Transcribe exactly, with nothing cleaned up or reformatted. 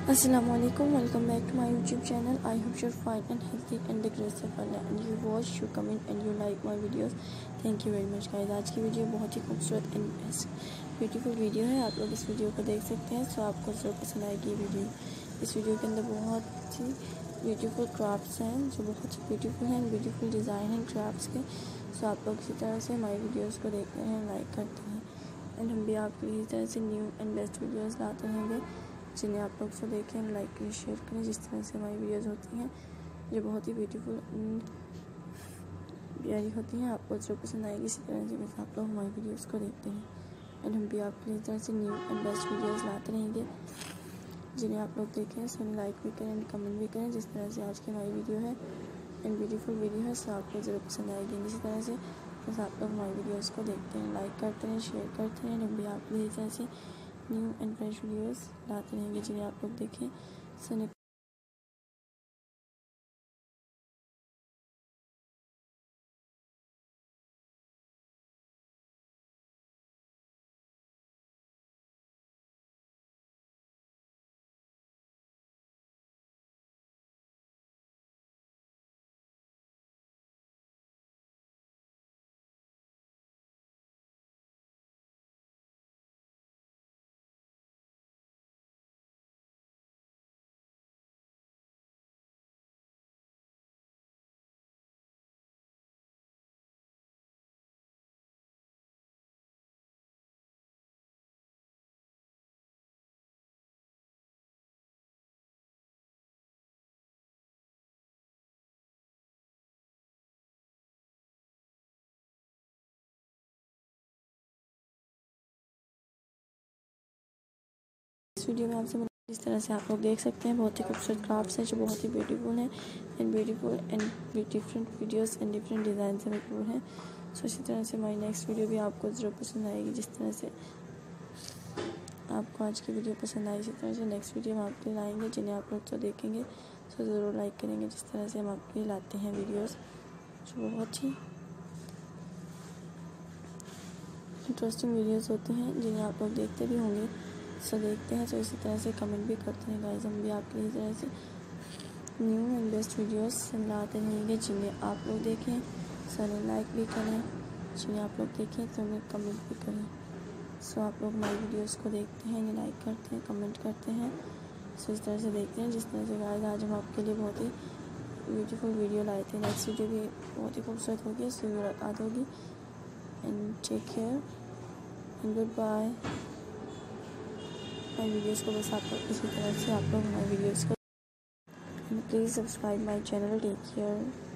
Assalamualaikum, welcome back to my YouTube channel. I hope you're fine and healthy and the grace of Allah and you watch, you comment and you like my videos. Thank you very much guys. आज की video बहुत ही खूबसूरत and beautiful video है, आप लोग इस video को देख सकते हैं। सो आपको ज़रूर पसंद आएगी ये वीडियो। इस वीडियो के अंदर बहुत ही ब्यूटीफुल क्राफ्ट्स हैं जो बहुत ही ब्यूटीफुल हैं, ब्यूटीफुल डिज़ाइन हैं क्राफ्ट्स के। सो आप लोग इसी तरह से हमारी वीडियोज़ को देखते हैं, लाइक करते हैं एंड हम भी आपके लिए इसी तरह से न्यू एंड बेस्ट वीडियोज़ लाते रहेंगे जिन्हें आप लोग से देखें, लाइक करें, शेयर करें। जिस तरह से हमारी वीडियोज़ होती हैं जो बहुत ही ब्यूटीफुल प्यारी होती हैं, आपको जो पसंद आएगी इसी तरह से बस आप लोग हमारी वीडियोज़ को देखते हैं एंड हम भी आपके लिए इस तरह से न्यू एंड बेस्ट वीडियोज़ लाते रहेंगे जिन्हें आप लोग देखें, सो लाइक भी करें एंड कमेंट भी करें। जिस तरह से आज की हमारी वीडियो है एंड ब्यूटीफुल वीडियो है, सो आपको ज़रूर पसंद आएगी। इसी तरह से बस आप लोग हमारी वीडियोज़ को देखते हैं, लाइक करते हैं, शेयर करते हैं। हम भी आपके लिए इस तरह से न्यू एंड फ्रेश वीडियोस लाते रहेंगे जिन्हें आप लोग देखें। सो इस वीडियो में आपसे जिस तरह से आप लोग देख सकते हैं बहुत ही खूबसूरत क्राफ्ट्स हैं जो बहुत ही ब्यूटीफुल हैं and beautiful and different videos and different design से भरपूर हैं। सो इसी तरह से हमारी नेक्स्ट वीडियो भी आपको ज़रूर पसंद आएगी। जिस तरह से आपको आज की वीडियो पसंद आई, इसी तरह से नेक्स्ट वीडियो हम आपके लिए लाएंगे जिन्हें आप लोग तो देखेंगे, सो ज़रूर लाइक करेंगे। जिस तरह से हम आपके लिए लाते हैं वीडियोज़ जो बहुत ही इंटरेस्टिंग वीडियोज़ होती हैं जिन्हें आप लोग देखते भी होंगे, सो देखते हैं। तो इसी तरह से कमेंट भी करते हैं गाइस। हम भी आपके लिए इस तरह से न्यू एंड बेस्ट वीडियोस लाते रहेंगे जिन्हें आप लोग देखें, सो लाइक भी करें, जिन्हें आप लोग देखें तो उन्हें कमेंट भी करें। सो आप लोग हमारी वीडियोस को देखते हैं, लाइक करते हैं, कमेंट करते हैं। सो इस तरह से देखते हैं। जिस तरह से गाइस आज हम आपके लिए बहुत ही ब्यूटीफुल वीडियो लाए थे। नेक्स्ट वीडियो भी बहुत ही खूबसूरत होगी, उससे मुलाकात होगी and take care and goodbye. हमारी वीडियोस को बस आप लोग इसी तरह से आप लोग हमारी वीडियोस को please subscribe my channel. Take care.